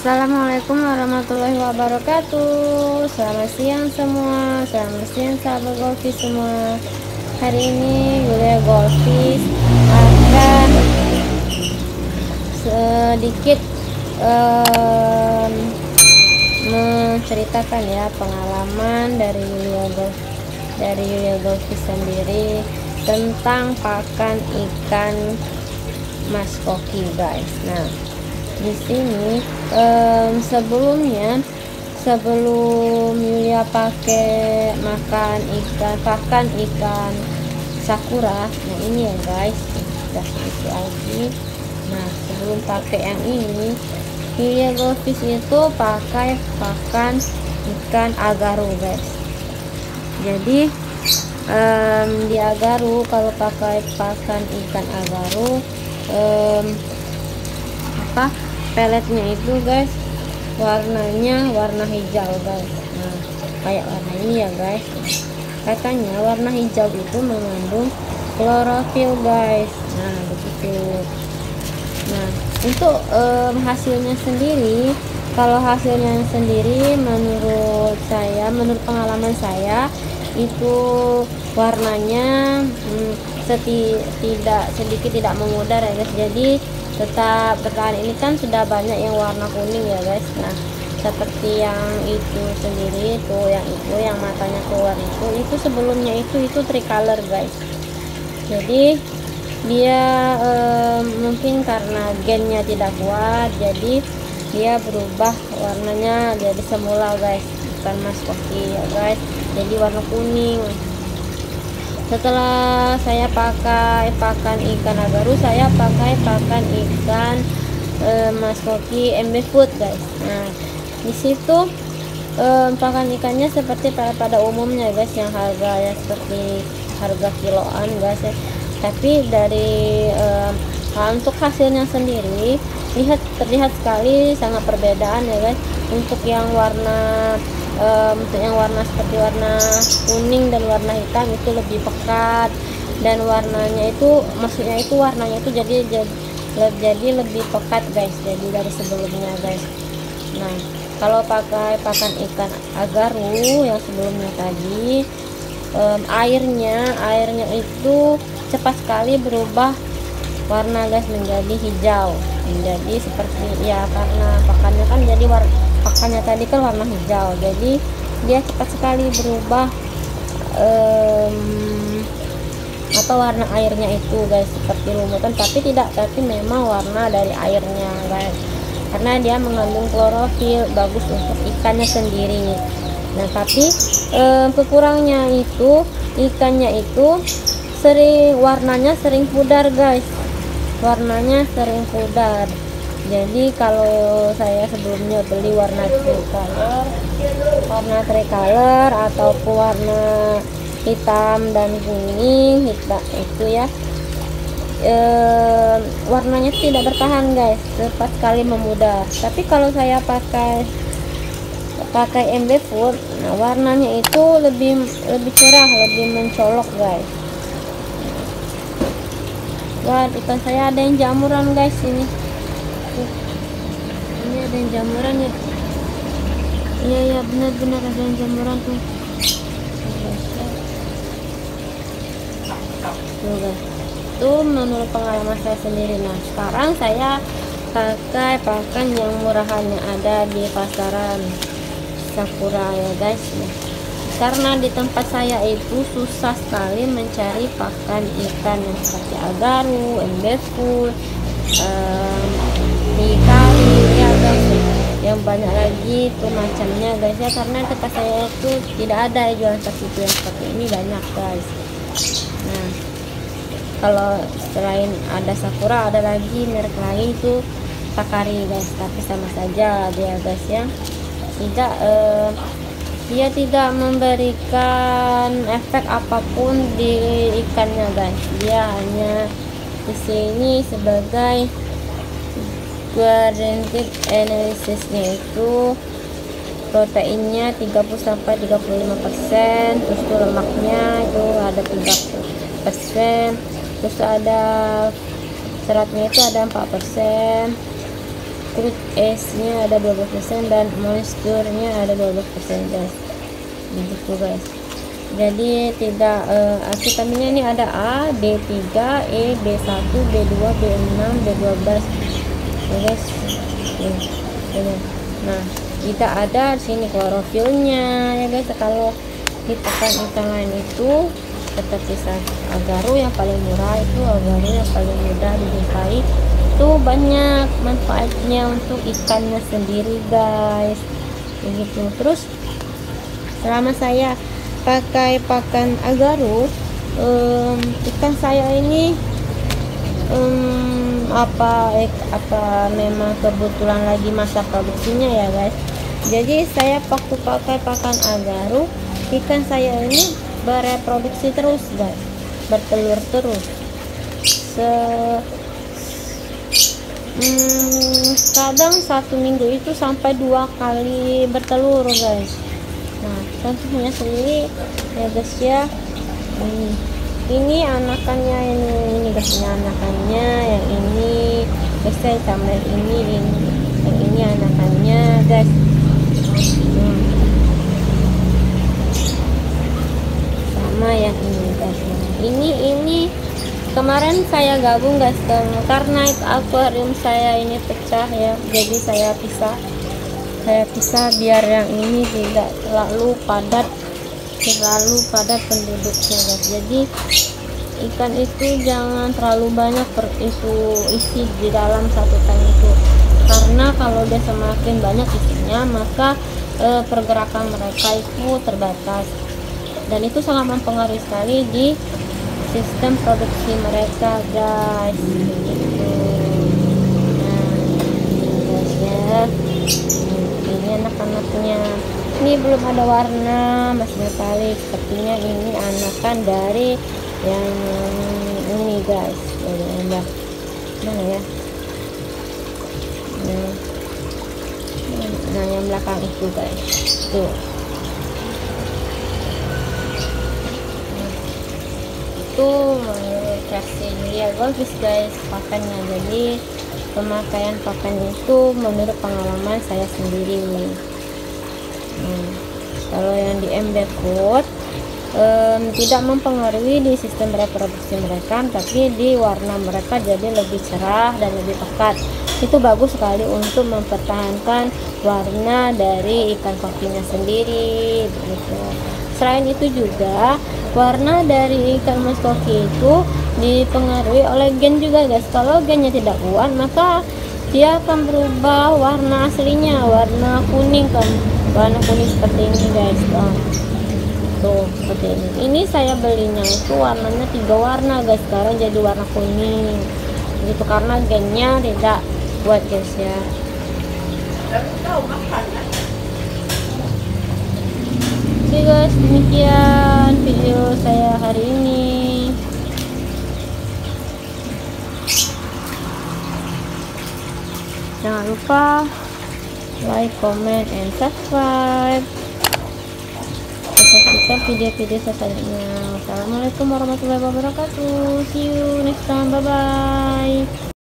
Assalamualaikum warahmatullahi wabarakatuh. Selamat siang semua. Selamat siang sahabat Golfis semua. Hari ini Yulia Golfis akan sedikit menceritakan ya pengalaman dari Yulia Golfis sendiri tentang pakan ikan Mas Koki, guys. Nah, di sini sebelum Yulia pakai pakan ikan sakura. Nah, ini ya guys, udah sedikit lagi. Nah, sebelum pakai yang ini, Yulia Golfis itu pakai pakan ikan agaru, guys. Jadi di agaru, kalau pakai pakan ikan agaru, peletnya itu guys warnanya warna hijau, guys. Nah, kayak warna ini ya guys. Katanya warna hijau itu mengandung klorofil, guys. Nah, begitu. Nah, untuk hasilnya sendiri, kalau hasilnya sendiri menurut pengalaman saya itu warnanya sedikit tidak memudar ya guys. Jadi tetap bertahan. Ini kan sudah banyak yang warna kuning ya guys. Nah, seperti yang itu sendiri tuh, yang matanya keluar itu sebelumnya itu tricolor, guys. Jadi dia mungkin karena gennya tidak kuat, jadi dia berubah warnanya jadi semula, guys. Bukan Mas Koki ya guys, jadi warna kuning. Setelah saya pakai pakan ikan agaru, saya pakai pakan ikan Mas Koki MB Food, guys. Nah, di situ pakan ikannya seperti pada umumnya, guys, yang harganya seperti harga kiloan, guys ya. Tapi dari untuk hasilnya sendiri terlihat sekali sangat perbedaan ya guys. Untuk yang warna seperti warna kuning dan warna hitam itu lebih pekat, dan warnanya itu warnanya itu jadi lebih pekat, guys. Jadi dari sebelumnya, guys. Nah, kalau pakai pakan ikan agaru yang sebelumnya tadi, airnya itu cepat sekali berubah warna, guys, menjadi hijau. Jadi seperti ya, karena pakannya kan jadi pakannya tadi kan warna hijau, jadi dia cepat sekali berubah warna airnya itu, guys, seperti lumutan, tapi memang warna dari airnya, guys, karena dia mengandung klorofil, bagus untuk ikannya sendiri. Nah, tapi kekurangnya itu ikannya itu warnanya sering pudar, guys. Warnanya sering pudar. Jadi kalau saya sebelumnya beli warna tricolor ataupun warna hitam dan kuning itu ya, warnanya tidak bertahan, guys, cepat sekali memudar. Tapi kalau saya pakai MB Food, nah warnanya itu lebih cerah, lebih mencolok, guys. Wah, ikan saya ada yang jamuran, guys. Ini ada yang jamuran ya. Iya benar-benar ada yang jamuran tuh. Tuh, guys. Itu menurut pengalaman saya sendiri. Nah, sekarang saya pakai pakan yang murahannya ada di pasaran sakura ya, guys. Nah, karena di tempat saya itu susah sekali mencari pakan ikan yang seperti agaru, MB Food, hikari ya, guys, yang banyak lagi tuh macamnya, guys ya, karena tempat saya itu tidak ada jualan seperti yang seperti ini, banyak, guys. Nah, kalau selain ada sakura, ada lagi merek lain itu takari, guys, tapi sama saja dia, guys ya, dia tidak memberikan efek apapun di ikannya, guys. Dia hanya di sini sebagai guaranteed analisisnya itu proteinnya 30-35%, terus tuh lemaknya itu ada 30%, terus ada seratnya itu ada 4%, fruit es-nya ada 12% dan moisture-nya ada 12% guys, begitu guys. Jadi tidak vitaminnya ini ada A, D3, E, B1, B2, B6, B12 ya guys. Nah, tidak ada di sini klorofilnya ya guys. Kalau di pakan ikan lain itu seperti agaru yang paling murah, itu agaru yang paling mudah dijumpai, itu banyak manfaatnya untuk ikannya sendiri guys, begitu. Terus selama saya pakai pakan agaru, ikan saya ini apa memang kebetulan lagi masa produksinya ya guys. Jadi saya waktu pakai pakan agaru, ikan saya ini bereproduksi terus guys, bertelur terus. Kadang 1 minggu itu sampai 2 kali bertelur guys. Nah, contohnya sendiri ya guys ya, ini anakannya, ini guys, ini anakannya, yang ini guys, saya tambah ini yang ini anakannya guys. Sama yang ini guys, ini kemarin saya gabung guys, karena akuarium saya ini pecah ya, jadi saya pisah biar yang ini tidak terlalu padat penduduknya guys. Jadi ikan itu jangan terlalu banyak isi di dalam satu tank itu, karena kalau dia semakin banyak isinya maka pergerakan mereka itu terbatas, dan itu sangat mempengaruhi sekali di sistem produksi mereka guys, gitu. Nah guys ya, ini anak-anaknya. Ini belum ada warna, masih metalik. Sepertinya ini anakan dari yang ini guys. Mana ya? Nah, yang belakang itu guys. Tuh. Itu kasih ya bagus guys pakannya. Jadi pemakaian pakan itu menurut pengalaman saya sendiri. Kalau yang di MB Food tidak mempengaruhi di sistem reproduksi mereka, tapi di warna mereka jadi lebih cerah dan lebih pekat. Itu bagus sekali untuk mempertahankan warna dari ikan kokinya sendiri, begitu. Selain itu juga warna dari ikan mas koki itu dipengaruhi oleh gen juga guys. Kalau gennya tidak kuat maka dia akan berubah warna aslinya, warna kuning kan, warna kuning seperti ini guys. Tuh seperti ini. Ini saya belinya itu warnanya 3 warna guys, sekarang jadi warna kuning gitu, karena gennya tidak kuat guys ya. Oke guys, demikian video saya hari ini. Jangan lupa like, comment, and subscribe. Saksikan video-video selanjutnya. Wassalamualaikum warahmatullahi wabarakatuh. See you next time. Bye bye.